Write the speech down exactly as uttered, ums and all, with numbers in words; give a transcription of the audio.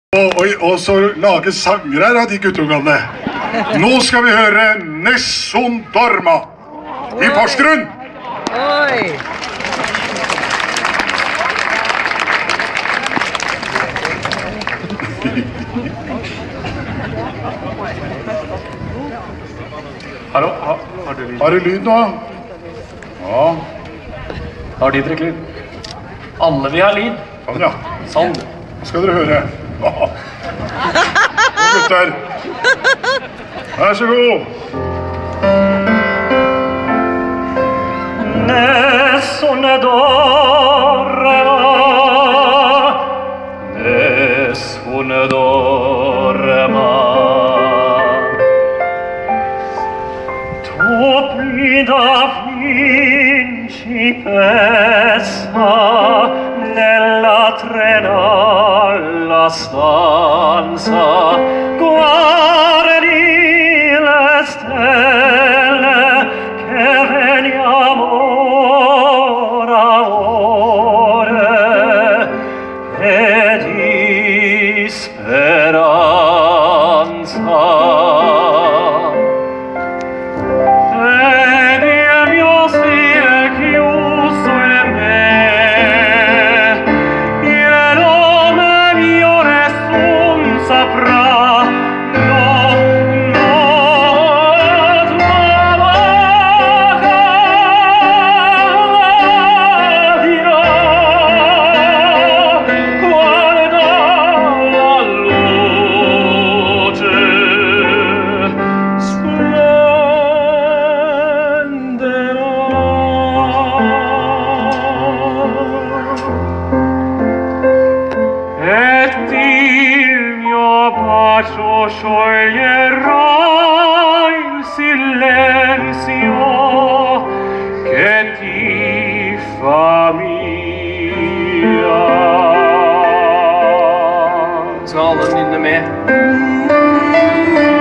Og, og så lage sanger her av de guttungene. Nå skal vi høre Nessun Dorma i Porsgrunn. Oi! Hallo, ha, har du lyd? Har du lyd nå? Ja. Har Didrik lyd? Alle vil ha lyd. Sånn, ja. Sånn. Nå skal dere høre. Og gutter, vær så god. Nessun Dorma, Nessun Dorma, topida principessa nella trenalla stanza, guardi le stelle che veniamo ora ore e di speranza. Scioglierà il silenzio che ti fa mia. Skal alle nynne med?